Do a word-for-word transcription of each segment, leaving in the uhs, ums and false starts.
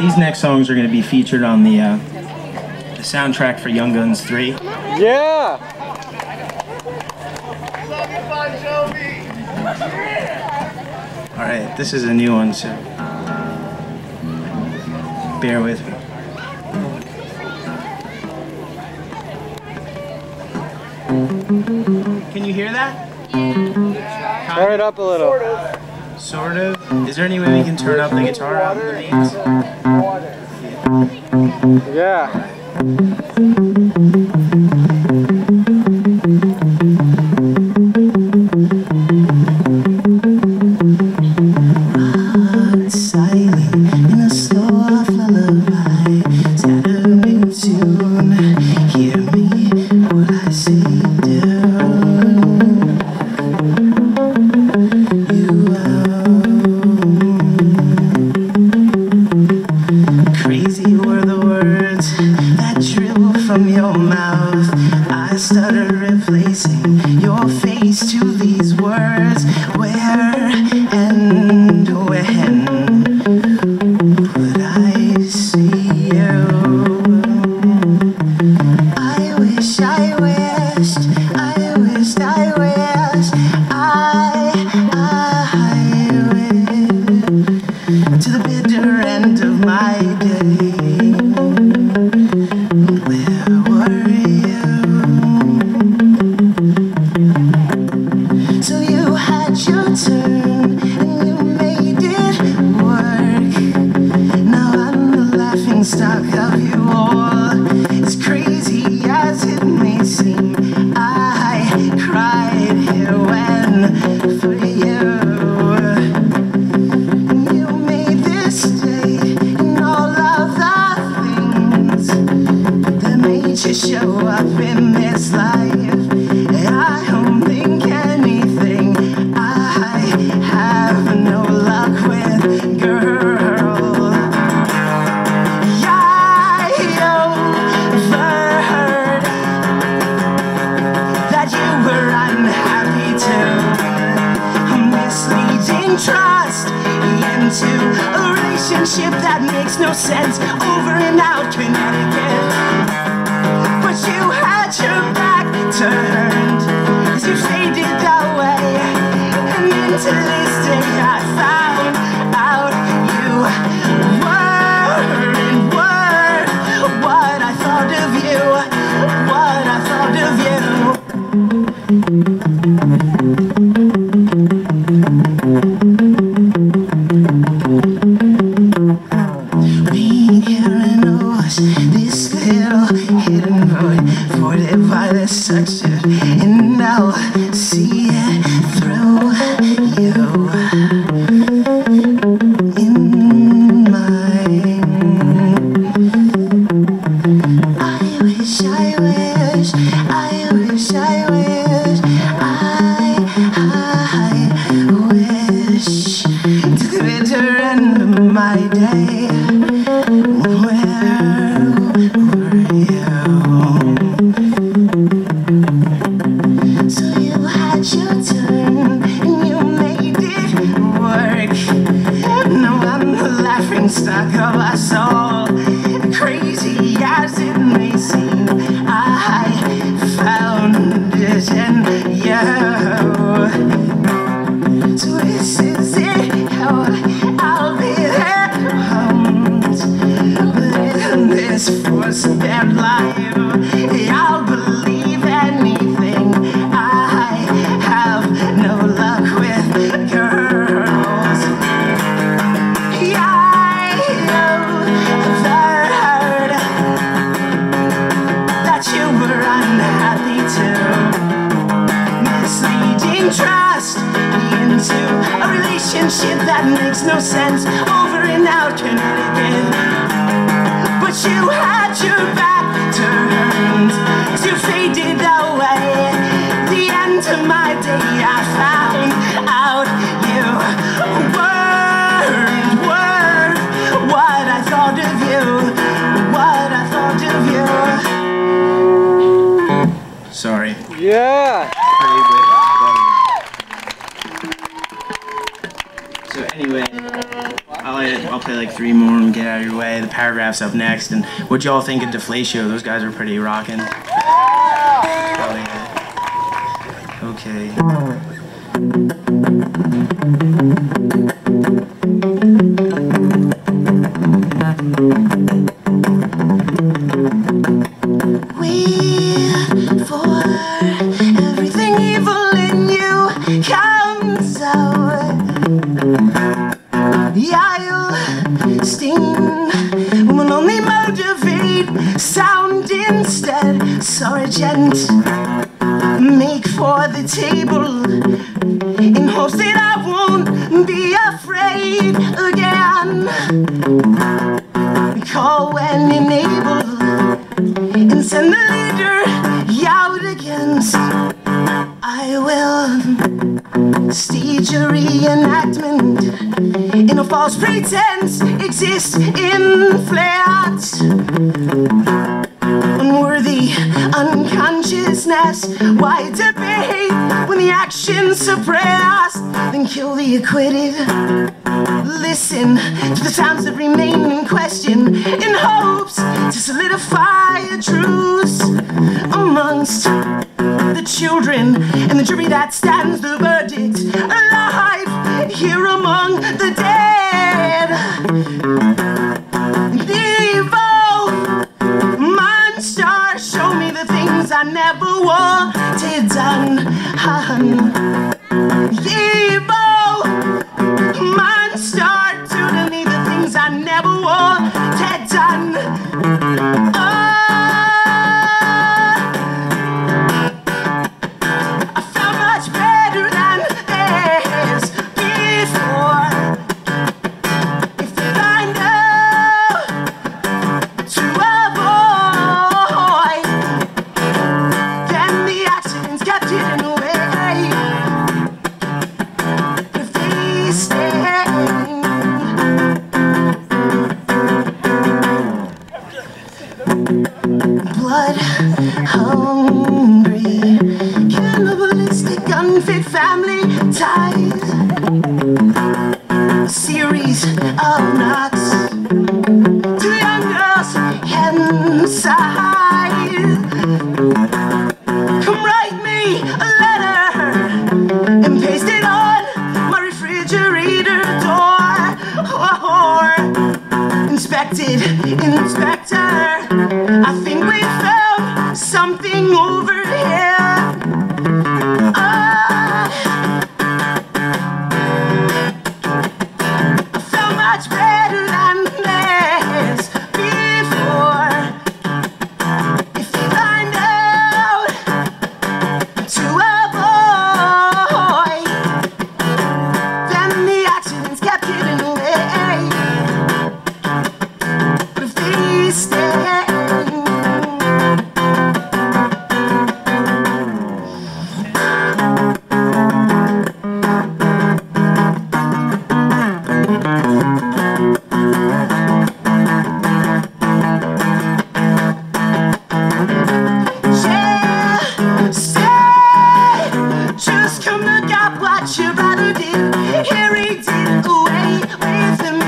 these next songs are going to be featured on the, uh, the soundtrack for Young Guns three. Yeah! Alright, this is a new one, so bear with me. Can you hear that? Turn it up a little. Sort of. Sort of? Is there any way we can turn up the guitar out in the mains? Yeah. That makes no sense, over and out Connecticut. But you had your back turned as you faded away, and into this day I found out you weren't worth what I thought of you, what I thought of you. And I'll see it through you in mine. I wish, I wish, I wish, I wish, I, I wish to the bitter end of my day. Where were you? Stuck of us all, crazy as it may seem, I found it in you. So this is it, how I'll be there, but in this force-fed life, I'll believe anything. I have no luck with girls. Yeah. Trust into a relationship that makes no sense, over and out Connecticut. But you had your back turned as you faded away. The end of my day I found out you weren't worth what I thought of you, what I thought of you. Sorry. Yeah! So anyway, I'll, I'll play like three more and get out of your way. The paragraph's up next. And what y'all think of Deflatio? Those guys are pretty rocking. Probably it. Okay. Wait for everything evil in you comes out. I'll sting will only motivate sound instead. Sorry, gent, make for the table in hopes that I won't be afraid again. Call when enabled and send the leader out against. I will stage a reenactment in a false pretense exists in flat. Unworthy unconsciousness, why debate when the action's suppressed? Then kill the acquitted. Listen to the sounds that remain in question in hopes to solidify a truce amongst the children and the jury that stands the verdict alive here among the dead. Evil monster, show me the things I never wanted done. Evil monster, do to me the things I never wanted done. Oh, hungry, cannibalistic, unfit family ties. A series of knocks to the young girls inside. Come write me a letter and paste it on my refrigerator door. Or inspected, inspector, I think we found something over here. Ah, I felt much better than this before. If you find out to avoid, then the accidents kept getting away. But if they stay, your brother did, here he did away with me.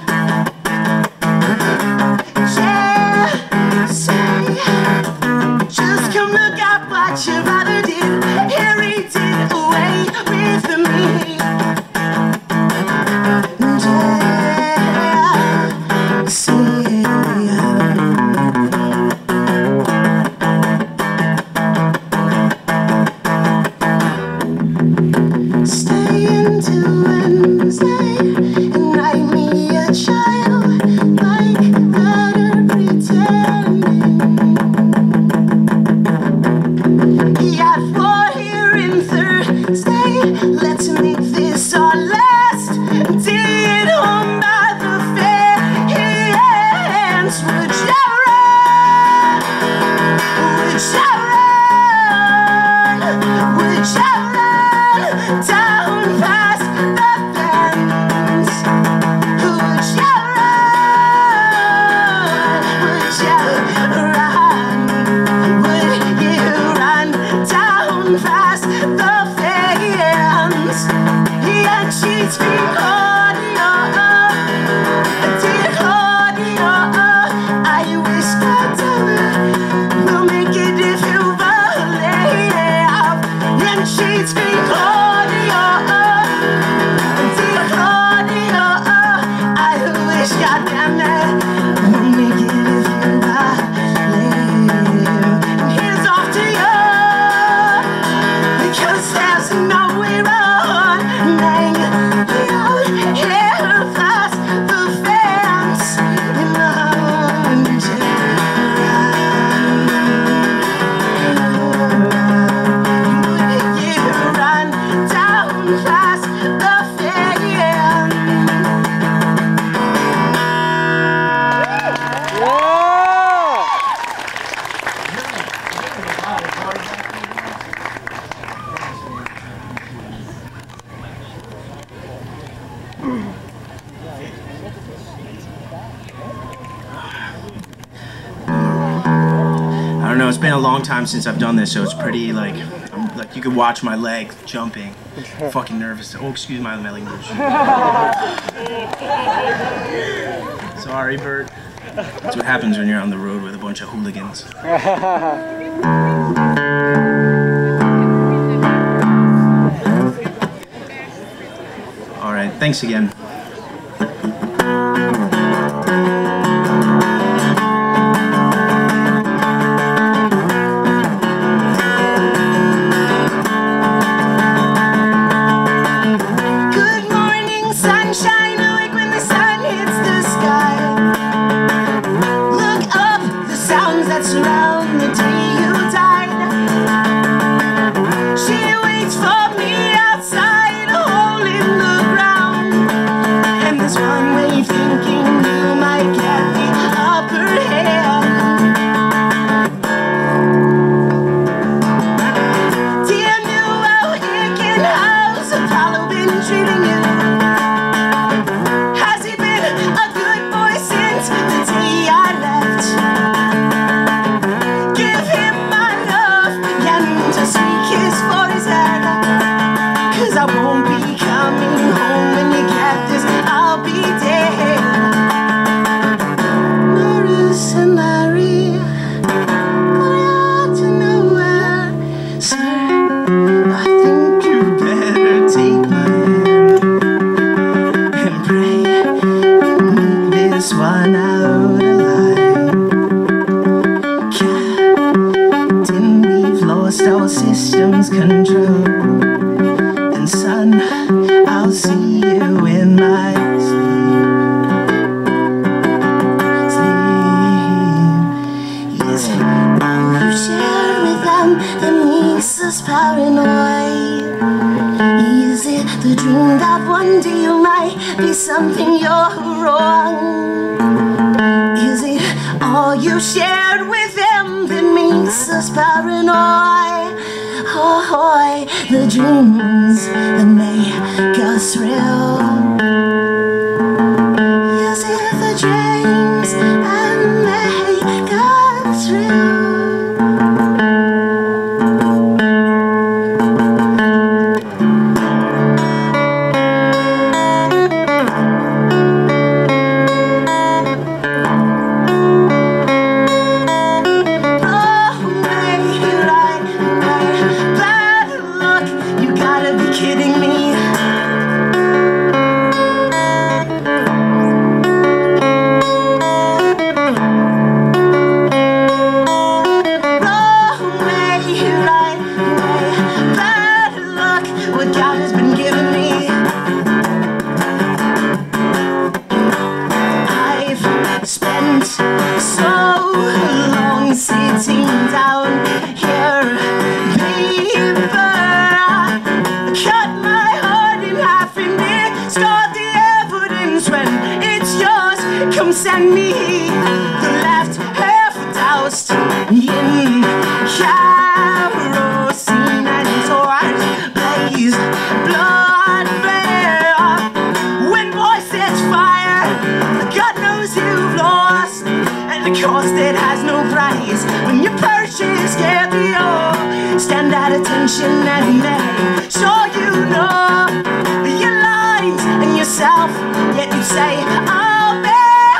Yeah, say, just come look at what your brother did, here he did away with me. Yeah, say, stay until Wednesday and write me a child like better pretending. Yeah, for here in Thursday, let's make this our last day at home by the fence. Would you run? Would you run? Would you run down past the fence? Would you run? Would you don't know, it's been a long time since I've done this, so it's pretty like, I'm, like you can watch my leg jumping. I'm fucking nervous. Oh, excuse my language. Sorry, Bert. That's what happens when you're on the road with a bunch of hooligans. All right, thanks again. Systems control, and son, I'll see you in my sleep. Sleep. Is it all you share with them that makes us paranoid? Is it the dream that one day you might be something you're wrong? Is it all you shared with them that makes us paranoid? Oh, the dreams that make us real. Is it the dreams that make us real? Send me the left half doused in kerosene and torch blaze blood flare. When boy sets fire, God knows you've lost, and the cost that has no price. When you purchase caviar, stand at attention and make sure you know your lines and yourself. Yet you say, I'll be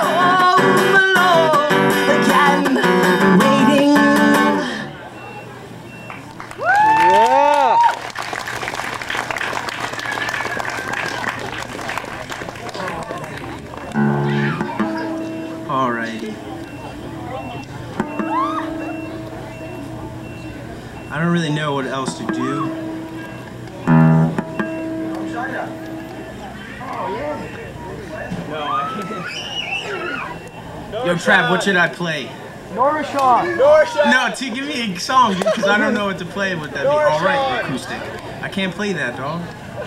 I don't really know what else to do. No, I can't. Yo, Trav, what should I play? Norishan! Norishan! No, to give me a song, because I don't know what to play with that. Alright, acoustic. I can't play that, dog.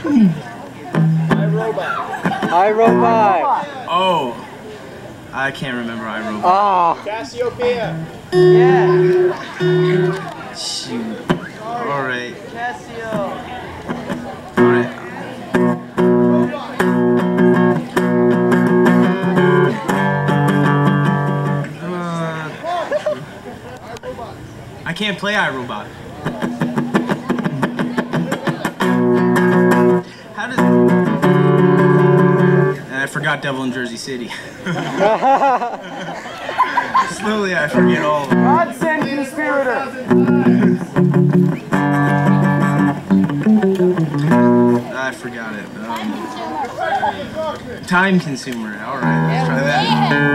iRobot. iRobot. Oh. I can't remember iRobot. Ah. Cassiopeia. Yeah. Shoot. Alright. Cassio. Alright. Uh, I can't play iRobot. How does... And I forgot Devil in Jersey City. Slowly I forget all of them. God send conspirator. I forgot it. Um, time consumer. All right, let's try that.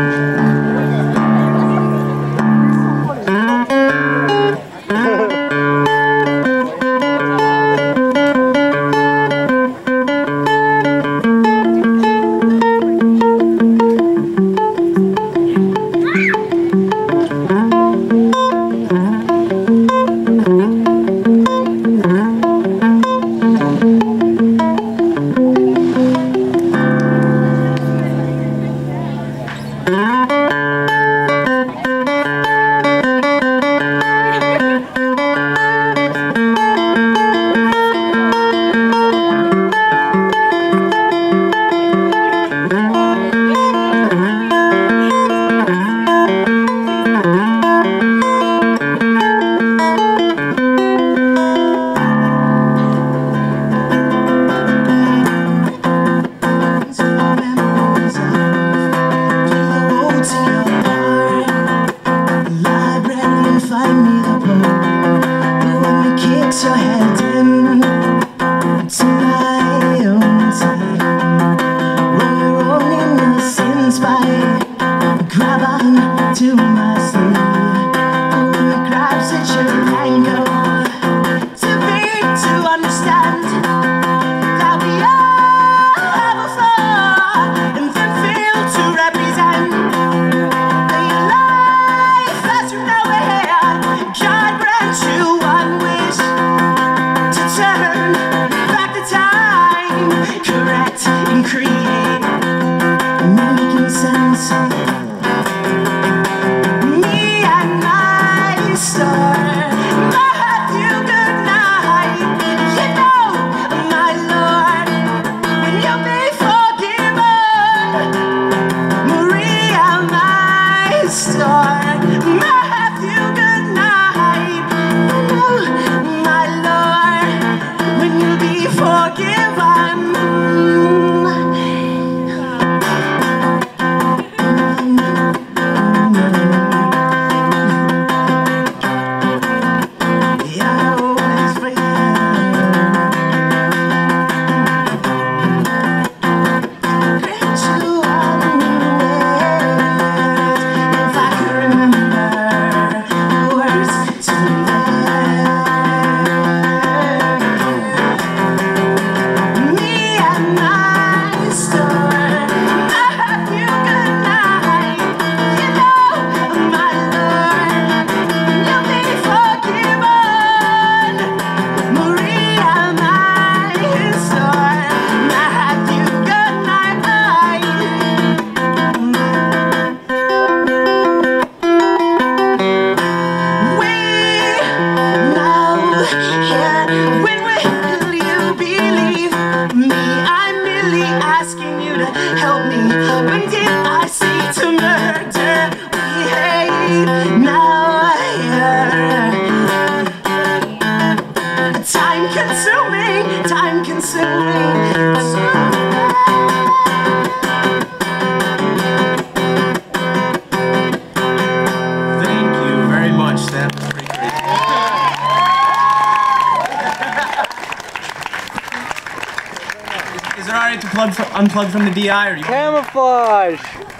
Unplug from the D I, or you camouflage?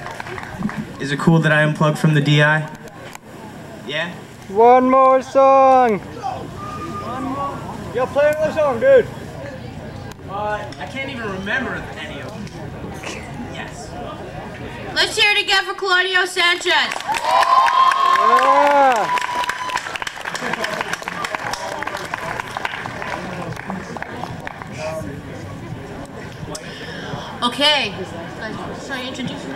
Is it cool that I unplug from the D I? Yeah? One more song! One more? Yo, play another song, dude! Uh, I can't even remember any of them. Yes. Let's hear it again for Claudio Sanchez! Yeah! Okay, so I introduce